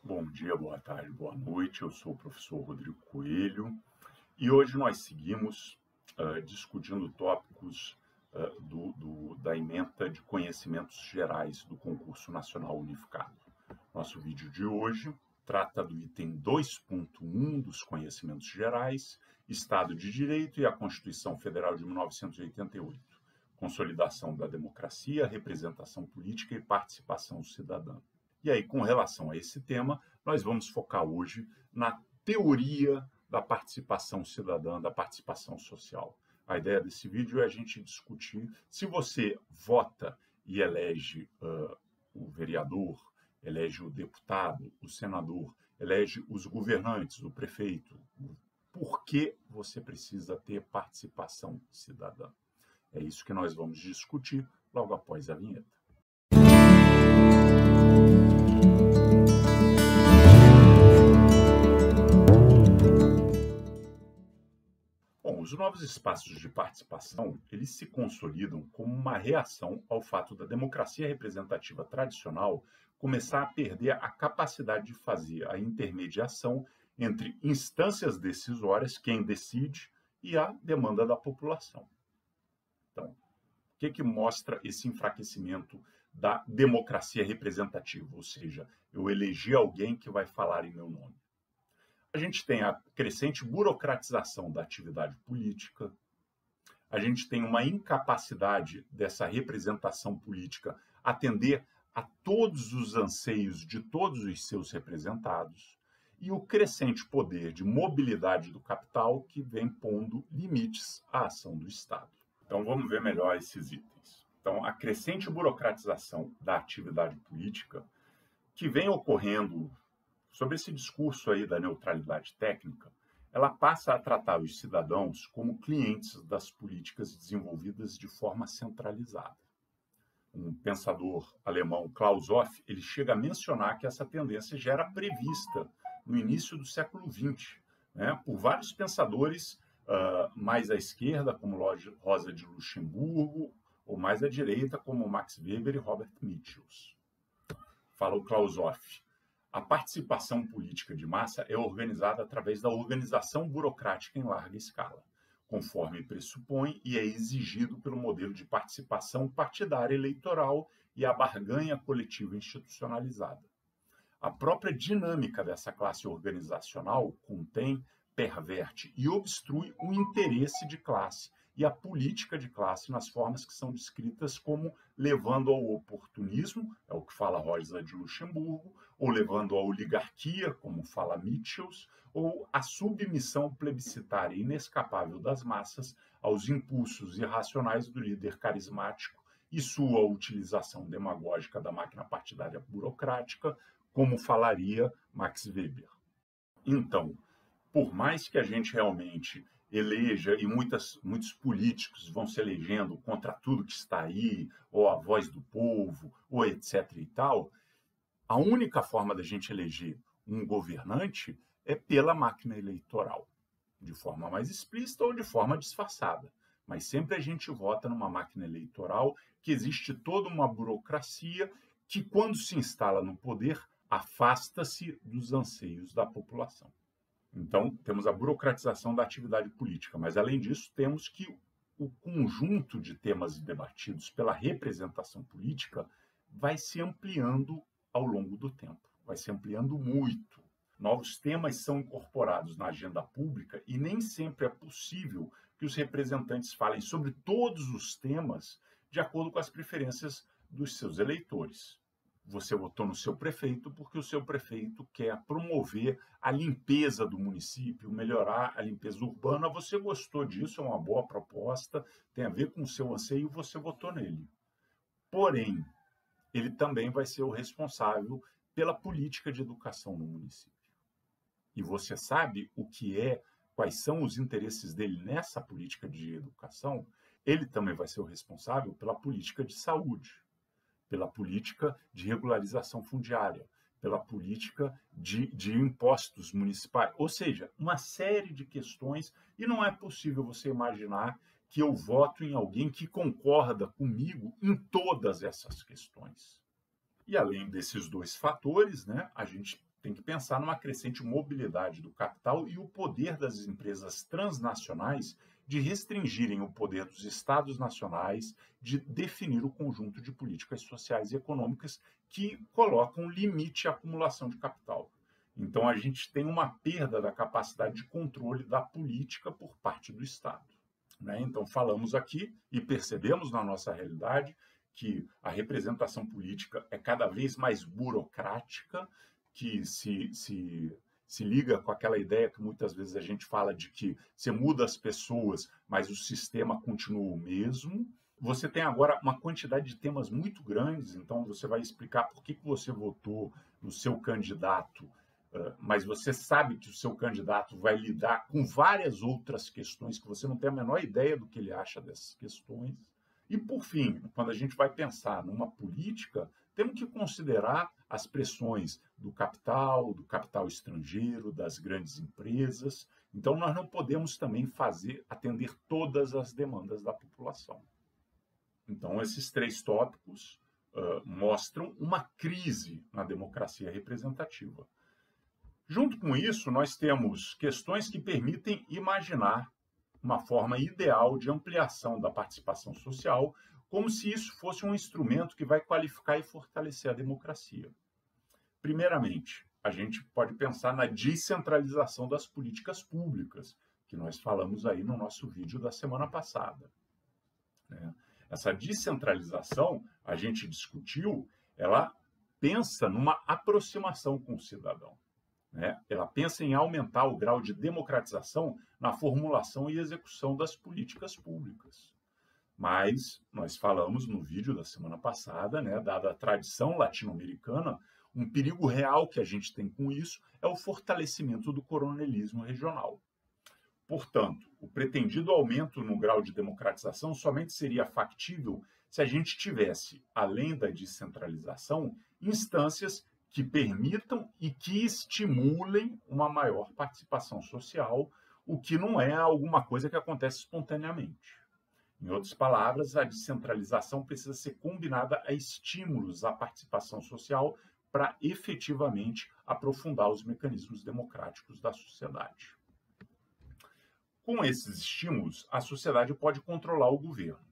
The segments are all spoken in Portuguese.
Bom dia, boa tarde, boa noite. Eu sou o professor Rodrigo Coelho e hoje nós seguimos discutindo tópicos da ementa de conhecimentos gerais do Concurso Nacional Unificado. Nosso vídeo de hoje trata do item 2.1 dos conhecimentos gerais, Estado de Direito e a Constituição Federal de 1988, consolidação da democracia, representação política e participação cidadã. E aí, com relação a esse tema, nós vamos focar hoje na teoria da participação cidadã, da participação social. A ideia desse vídeo é a gente discutir se você vota e elege o vereador, elege o deputado, o senador, elege os governantes, o prefeito, por que você precisa ter participação cidadã. É isso que nós vamos discutir logo após a vinheta. Bom, os novos espaços de participação, eles se consolidam como uma reação ao fato da democracia representativa tradicional começar a perder a capacidade de fazer a intermediação entre instâncias decisórias, quem decide, e a demanda da população. Então, o que mostra esse enfraquecimento da democracia representativa? Ou seja, eu elegi alguém que vai falar em meu nome. A gente tem a crescente burocratização da atividade política, a gente tem uma incapacidade dessa representação política atender a todos os anseios de todos os seus representados, e o crescente poder de mobilidade do capital que vem pondo limites à ação do Estado. Então, vamos ver melhor esses itens. Então, a crescente burocratização da atividade política, que vem ocorrendo sobre esse discurso aí da neutralidade técnica, ela passa a tratar os cidadãos como clientes das políticas desenvolvidas de forma centralizada. Um pensador alemão, Klaus Hoff, ele chega a mencionar que essa tendência já era prevista no início do século XX, né, por vários pensadores mais à esquerda, como Rosa de Luxemburgo, ou mais à direita, como Max Weber e Robert Michels. Fala o Klaus Hoff. A participação política de massa é organizada através da organização burocrática em larga escala, conforme pressupõe e é exigido pelo modelo de participação partidária eleitoral e a barganha coletiva institucionalizada. A própria dinâmica dessa classe organizacional contém, perverte e obstrui o interesse de classe e a política de classe nas formas que são descritas como levando ao oportunismo, é o que fala Rosa de Luxemburgo, ou levando à oligarquia, como fala Michels, ou a submissão plebiscitária inescapável das massas aos impulsos irracionais do líder carismático e sua utilização demagógica da máquina partidária burocrática, como falaria Max Weber. Então, por mais que a gente realmente eleja, e muitos políticos vão se elegendo contra tudo que está aí, ou a voz do povo, ou etc. e tal, a única forma da gente eleger um governante é pela máquina eleitoral, de forma mais explícita ou de forma disfarçada. Mas sempre a gente vota numa máquina eleitoral que existe toda uma burocracia que, quando se instala no poder, afasta-se dos anseios da população. Então, temos a burocratização da atividade política, mas, além disso, temos que o conjunto de temas debatidos pela representação política vai se ampliando ao longo do tempo, vai se ampliando muito. Novos temas são incorporados na agenda pública e nem sempre é possível que os representantes falem sobre todos os temas de acordo com as preferências dos seus eleitores. Você votou no seu prefeito porque o seu prefeito quer promover a limpeza do município, melhorar a limpeza urbana. Você gostou disso, é uma boa proposta, tem a ver com o seu anseio, você votou nele. Porém, ele também vai ser o responsável pela política de educação no município. E você sabe quais são os interesses dele nessa política de educação? Ele também vai ser o responsável pela política de saúde, pela política de regularização fundiária, pela política de impostos municipais, ou seja, uma série de questões, e não é possível você imaginar que eu voto em alguém que concorda comigo em todas essas questões. E além desses dois fatores, né, a gente tem que pensar numa crescente mobilidade do capital e o poder das empresas transnacionais de restringirem o poder dos estados nacionais de definir o conjunto de políticas sociais e econômicas que colocam limite à acumulação de capital. Então, a gente tem uma perda da capacidade de controle da política por parte do Estado, né? Então, falamos aqui e percebemos na nossa realidade que a representação política é cada vez mais burocrática, que se liga com aquela ideia que muitas vezes a gente fala de que você muda as pessoas, mas o sistema continua o mesmo. Você tem agora uma quantidade de temas muito grandes, então você vai explicar por que você votou no seu candidato, mas você sabe que o seu candidato vai lidar com várias outras questões que você não tem a menor ideia do que ele acha dessas questões. E, por fim, quando a gente vai pensar numa política, temos que considerar as pressões do capital estrangeiro, das grandes empresas. Então, nós não podemos também atender todas as demandas da população. Então, esses 3 tópicos mostram uma crise na democracia representativa. Junto com isso, nós temos questões que permitem imaginar uma forma ideal de ampliação da participação social, como se isso fosse um instrumento que vai qualificar e fortalecer a democracia. Primeiramente, a gente pode pensar na descentralização das políticas públicas, que nós falamos aí no nosso vídeo da semana passada, né? Essa descentralização, a gente discutiu, ela pensa numa aproximação com o cidadão, né? Ela pensa em aumentar o grau de democratização na formulação e execução das políticas públicas. Mas nós falamos no vídeo da semana passada, né, dada a tradição latino-americana, um perigo real que a gente tem com isso é o fortalecimento do coronelismo regional. Portanto, o pretendido aumento no grau de democratização somente seria factível se a gente tivesse, além da descentralização, instâncias que permitam e que estimulem uma maior participação social, o que não é alguma coisa que acontece espontaneamente. Em outras palavras, a descentralização precisa ser combinada a estímulos à participação social para efetivamente aprofundar os mecanismos democráticos da sociedade. Com esses estímulos, a sociedade pode controlar o governo.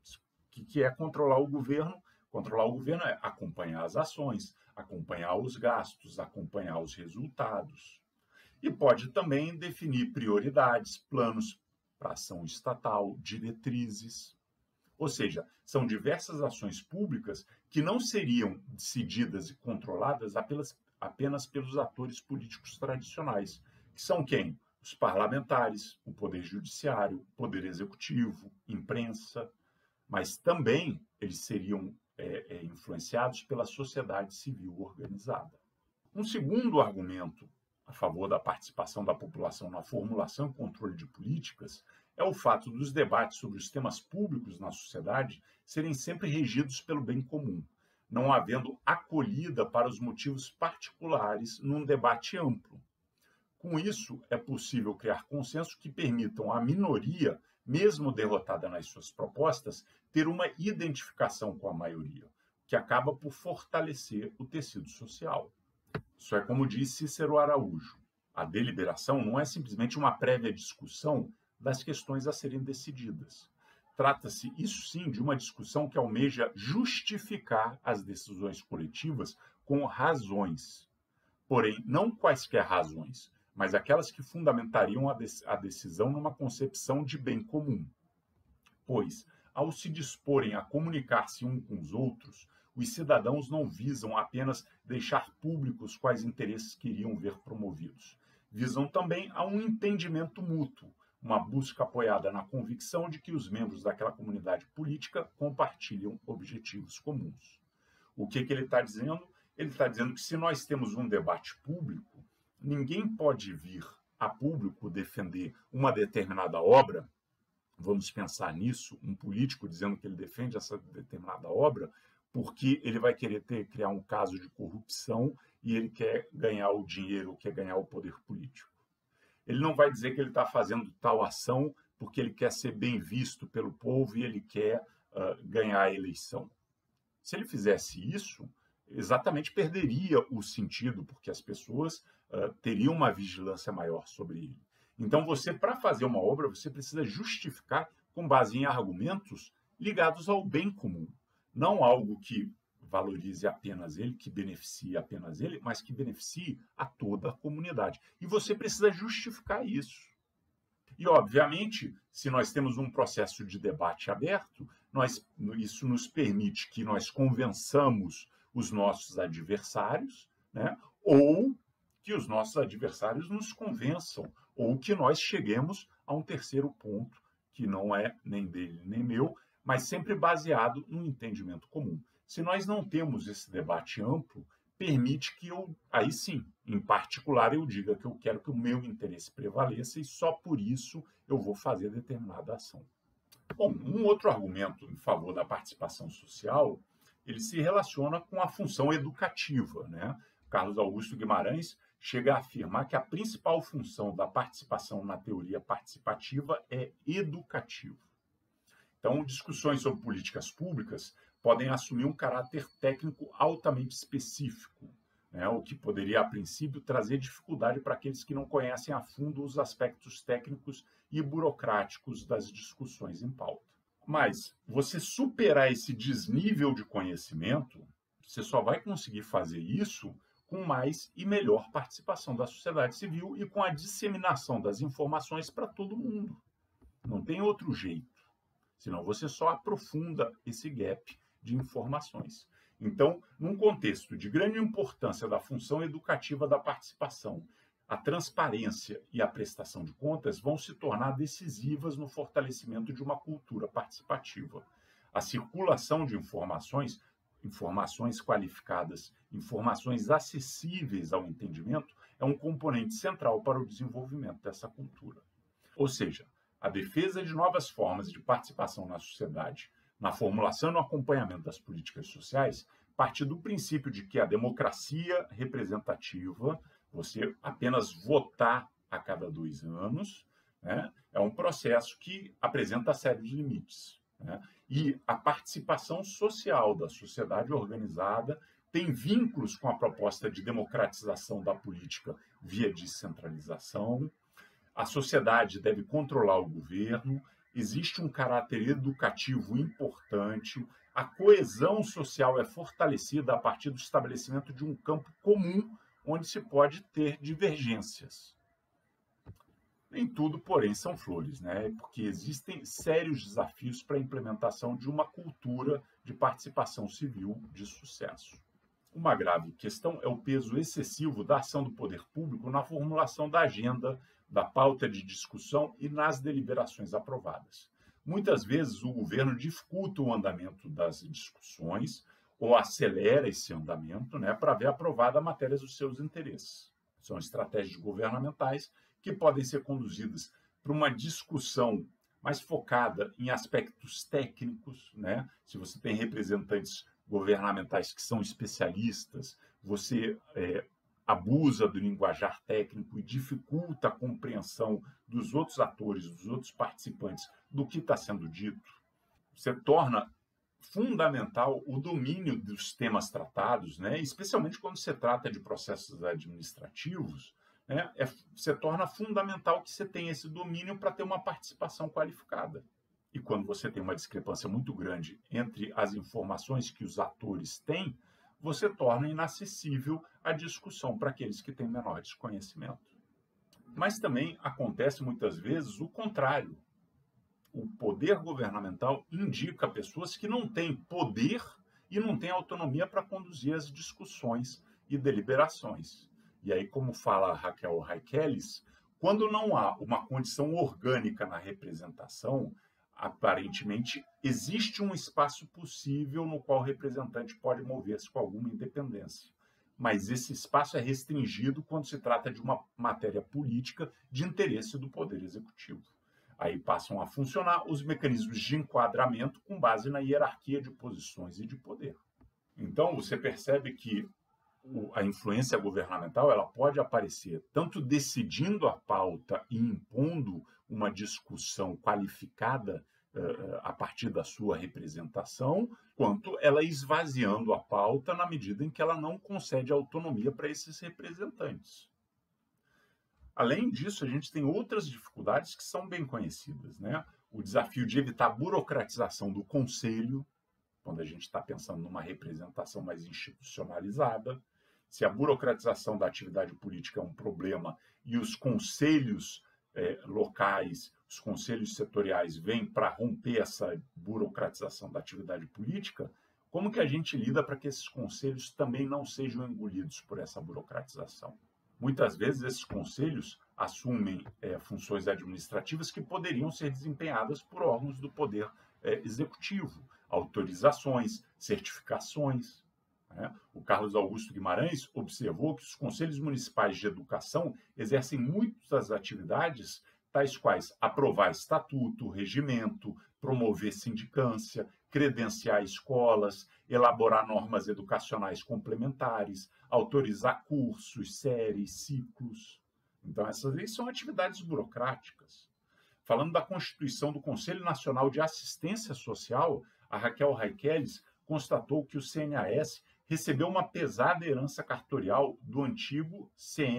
O que é controlar o governo? Controlar o governo é acompanhar as ações, acompanhar os gastos, acompanhar os resultados. E pode também definir prioridades, planos para ação estatal, diretrizes. Ou seja, são diversas ações públicas que não seriam decididas e controladas apenas pelos atores políticos tradicionais, que são quem? Os parlamentares, o poder judiciário, o poder executivo, imprensa, mas também eles seriam influenciados pela sociedade civil organizada. Um segundo argumento a favor da participação da população na formulação e controle de políticas é o fato dos debates sobre os temas públicos na sociedade serem sempre regidos pelo bem comum, não havendo acolhida para os motivos particulares num debate amplo. Com isso, é possível criar consensos que permitam à minoria, mesmo derrotada nas suas propostas, ter uma identificação com a maioria, que acaba por fortalecer o tecido social. Isso é como diz Cícero Araújo: a deliberação não é simplesmente uma prévia discussão das questões a serem decididas. Trata-se, isso sim, de uma discussão que almeja justificar as decisões coletivas com razões. Porém, não quaisquer razões, mas aquelas que fundamentariam a decisão numa concepção de bem comum. Pois, ao se disporem a comunicar-se uns com os outros, os cidadãos não visam apenas deixar públicos quais interesses queriam ver promovidos. Visam também a um entendimento mútuo, uma busca apoiada na convicção de que os membros daquela comunidade política compartilham objetivos comuns. O que ele está dizendo? Ele está dizendo que se nós temos um debate público, ninguém pode vir a público defender uma determinada obra. Vamos pensar nisso, um político dizendo que ele defende essa determinada obra, porque ele vai querer criar um caso de corrupção e ele quer ganhar o dinheiro, quer ganhar o poder político. Ele não vai dizer que ele está fazendo tal ação porque ele quer ser bem visto pelo povo e ele quer ganhar a eleição. Se ele fizesse isso, exatamente perderia o sentido, porque as pessoas teriam uma vigilância maior sobre ele. Então, você, para fazer uma obra, você precisa justificar com base em argumentos ligados ao bem comum, não algo que valorize apenas ele, que beneficie apenas ele, mas que beneficie a toda a comunidade. E você precisa justificar isso. E, obviamente, se nós temos um processo de debate aberto, isso nos permite que nós convençamos os nossos adversários, né? Ou que os nossos adversários nos convençam, ou que nós cheguemos a um terceiro ponto, que não é nem dele nem meu, mas sempre baseado no entendimento comum. Se nós não temos esse debate amplo, permite que eu, aí sim, em particular, eu diga que eu quero que o meu interesse prevaleça e só por isso eu vou fazer determinada ação. Bom, um outro argumento em favor da participação social, ele se relaciona com a função educativa, né? Carlos Augusto Guimarães chega a afirmar que a principal função da participação na teoria participativa é educativa. Então, discussões sobre políticas públicas podem assumir um caráter técnico altamente específico, né? O que poderia, a princípio, trazer dificuldade para aqueles que não conhecem a fundo os aspectos técnicos e burocráticos das discussões em pauta. Mas você superar esse desnível de conhecimento, você só vai conseguir fazer isso com mais e melhor participação da sociedade civil e com a disseminação das informações para todo mundo. Não tem outro jeito, senão você só aprofunda esse gap de informações. Então, num contexto de grande importância da função educativa da participação, a transparência e a prestação de contas vão se tornar decisivas no fortalecimento de uma cultura participativa. A circulação de informações qualificadas, informações acessíveis ao entendimento, é um componente central para o desenvolvimento dessa cultura. Ou seja, a defesa de novas formas de participação na sociedade, na formulação e no acompanhamento das políticas sociais, parte do princípio de que a democracia representativa, você apenas votar a cada 2 anos, né, é um processo que apresenta série de limites, né? E a participação social da sociedade organizada tem vínculos com a proposta de democratização da política via descentralização. A sociedade deve controlar o governo, existe um caráter educativo importante, a coesão social é fortalecida a partir do estabelecimento de um campo comum onde se pode ter divergências. Nem tudo, porém, são flores, né? Porque existem sérios desafios para a implementação de uma cultura de participação civil de sucesso. Uma grave questão é o peso excessivo da ação do poder público na formulação da agenda, da pauta de discussão e nas deliberações aprovadas. Muitas vezes o governo dificulta o andamento das discussões ou acelera esse andamento, né, para ver aprovada matérias dos seus interesses. São estratégias governamentais que podem ser conduzidas para uma discussão mais focada em aspectos técnicos, né? Se você tem representantes governamentais que são especialistas, você abusa do linguajar técnico e dificulta a compreensão dos outros atores, dos outros participantes, do que está sendo dito. Você torna fundamental o domínio dos temas tratados, né? Especialmente quando se trata de processos administrativos, né? Se torna fundamental que você tenha esse domínio para ter uma participação qualificada. E quando você tem uma discrepância muito grande entre as informações que os atores têm, você torna inacessível a discussão para aqueles que têm menor desconhecimento. Mas também acontece muitas vezes o contrário. O poder governamental indica pessoas que não têm poder e não têm autonomia para conduzir as discussões e deliberações. E aí, como fala Raquel Reikeles, quando não há uma condição orgânica na representação, aparentemente existe um espaço possível no qual o representante pode mover-se com alguma independência. Mas esse espaço é restringido quando se trata de uma matéria política de interesse do Poder Executivo. Aí passam a funcionar os mecanismos de enquadramento com base na hierarquia de posições e de poder. Então, você percebe que a influência governamental ela pode aparecer tanto decidindo a pauta e impondo uma discussão qualificada a partir da sua representação, quanto ela esvaziando a pauta na medida em que ela não concede autonomia para esses representantes. Além disso, a gente tem outras dificuldades que são bem conhecidas, né? O desafio de evitar a burocratização do conselho, quando a gente está pensando numa representação mais institucionalizada. Se a burocratização da atividade política é um problema e os conselhos locais, os conselhos setoriais vêm para romper essa burocratização da atividade política, como que a gente lida para que esses conselhos também não sejam engolidos por essa burocratização? Muitas vezes esses conselhos assumem funções administrativas que poderiam ser desempenhadas por órgãos do poder executivo, autorizações, certificações. Né? O Carlos Augusto Guimarães observou que os conselhos municipais de educação exercem muitas atividades, tais quais aprovar estatuto, regimento, promover sindicância, credenciar escolas, elaborar normas educacionais complementares, autorizar cursos, séries, ciclos. Então, essas aí são atividades burocráticas. Falando da constituição do Conselho Nacional de Assistência Social, a Raquel Raikeles constatou que o CNAS recebeu uma pesada herança cartorial do antigo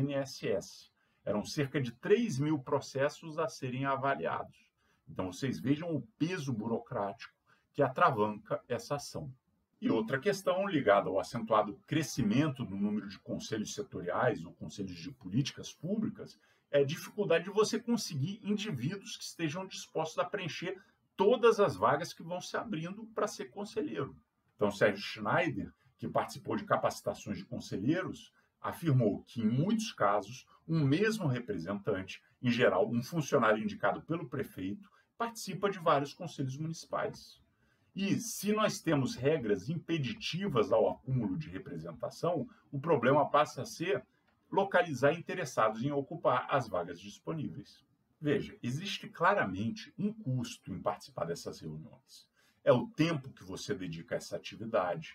CNSS. Eram cerca de 3.000 processos a serem avaliados. Então, vocês vejam o peso burocrático que atravanca essa ação. E outra questão ligada ao acentuado crescimento do número de conselhos setoriais ou conselhos de políticas públicas é a dificuldade de você conseguir indivíduos que estejam dispostos a preencher todas as vagas que vão se abrindo para ser conselheiro. Então, Sérgio Schneider, que participou de capacitações de conselheiros, afirmou que, em muitos casos, um mesmo representante, em geral um funcionário indicado pelo prefeito, participa de vários conselhos municipais. E se nós temos regras impeditivas ao acúmulo de representação, o problema passa a ser localizar interessados em ocupar as vagas disponíveis. Veja, existe claramente um custo em participar dessas reuniões. É o tempo que você dedica a essa atividade,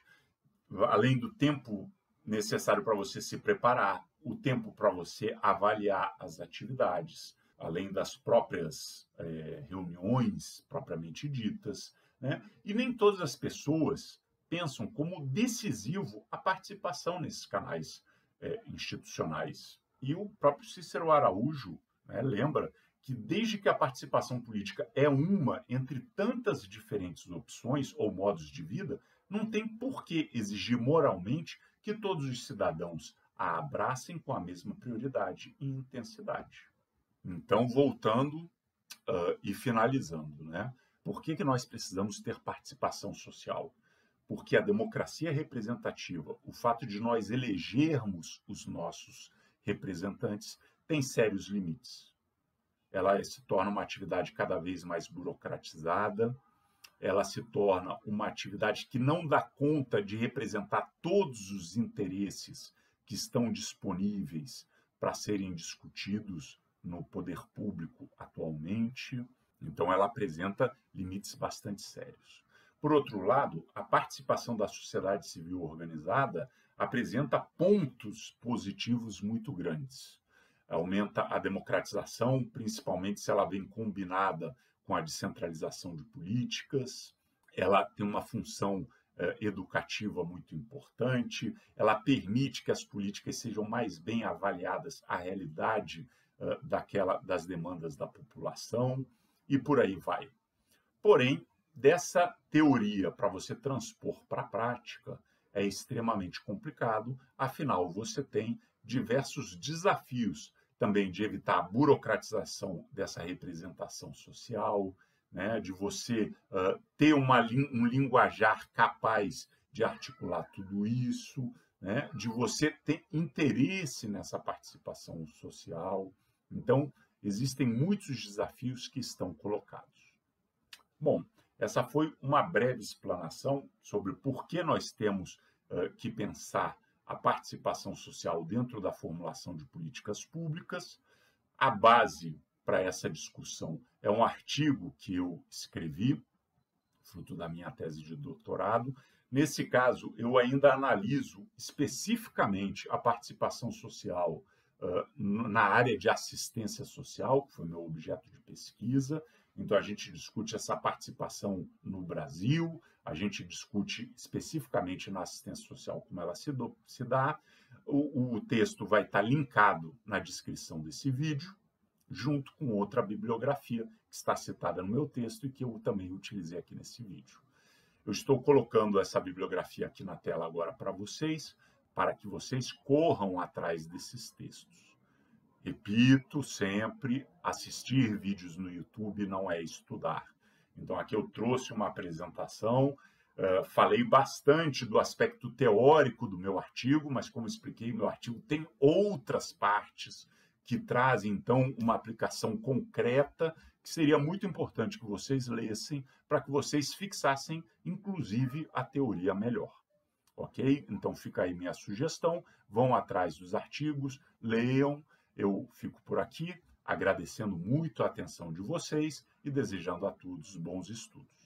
além do tempo necessário para você se preparar, o tempo para você avaliar as atividades, além das próprias reuniões propriamente ditas, né? E nem todas as pessoas pensam como decisivo a participação nesses canais institucionais. E o próprio Cícero Araújo, né, lembra que desde que a participação política é uma entre tantas diferentes opções ou modos de vida, não tem por que exigir moralmente que todos os cidadãos a abracem com a mesma prioridade e intensidade. Então, voltando e finalizando, né? Por que nós precisamos ter participação social? Porque a democracia representativa, o fato de nós elegermos os nossos representantes, tem sérios limites. Ela se torna uma atividade cada vez mais burocratizada, ela se torna uma atividade que não dá conta de representar todos os interesses que estão disponíveis para serem discutidos no poder público atualmente. Então, ela apresenta limites bastante sérios. Por outro lado, a participação da sociedade civil organizada apresenta pontos positivos muito grandes. Aumenta a democratização, principalmente se ela vem combinada com a descentralização de políticas. Ela tem uma função educativa muito importante. Ela permite que as políticas sejam mais bem avaliadas à realidade das demandas da população, e por aí vai. Porém, dessa teoria para você transpor para a prática é extremamente complicado, afinal, você tem diversos desafios também de evitar a burocratização dessa representação social, né, de você ter um linguajar capaz de articular tudo isso, né, de você ter interesse nessa participação social. Então, existem muitos desafios que estão colocados. Bom, essa foi uma breve explanação sobre por que nós temos que pensar a participação social dentro da formulação de políticas públicas. A base para essa discussão é um artigo que eu escrevi, fruto da minha tese de doutorado. Nesse caso, eu ainda analiso especificamente a participação social na área de assistência social, que foi meu objeto de pesquisa, Então, a gente discute essa participação no Brasil, a gente discute especificamente na assistência social como ela se dá. O texto vai estar linkado na descrição desse vídeo, junto com outra bibliografia que está citada no meu texto e que eu também utilizei aqui nesse vídeo. Eu estou colocando essa bibliografia aqui na tela agora para vocês, para que vocês corram atrás desses textos. Repito sempre, assistir vídeos no YouTube não é estudar. Então, aqui eu trouxe uma apresentação, falei bastante do aspecto teórico do meu artigo, mas como expliquei, meu artigo tem outras partes que trazem, então, uma aplicação concreta, que seria muito importante que vocês lessem, para que vocês fixassem, inclusive, a teoria melhor. Ok? Então, fica aí minha sugestão, vão atrás dos artigos, leiam. Eu fico por aqui, agradecendo muito a atenção de vocês e desejando a todos bons estudos.